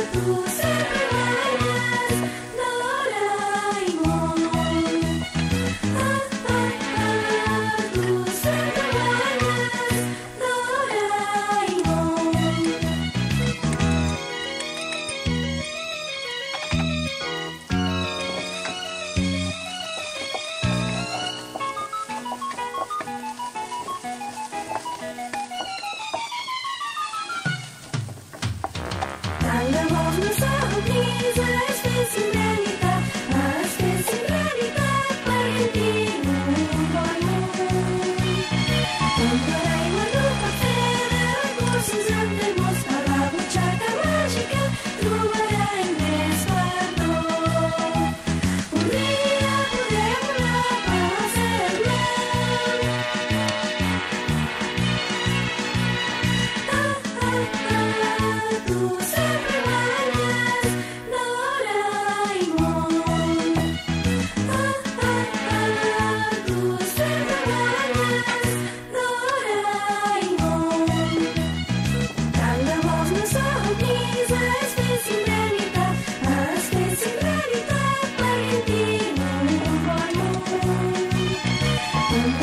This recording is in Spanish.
tú siempre bailas, Doraemon. Tú siempre bailas, Doraemon. Tanda można ogniza, especie sin realidad, especie sin realidad, argentino, un balón. Con Doraemon nunca cede, cosas andemos a la buchaca mágica, trobará en resguardo. Un día podremos la pasar bien. Tú siempre bailas, Doraemon. Tú siempre bailas, Doraemon. Tanda można ogniza, especie sin realidad, especie sin realidad, argentino, un balón.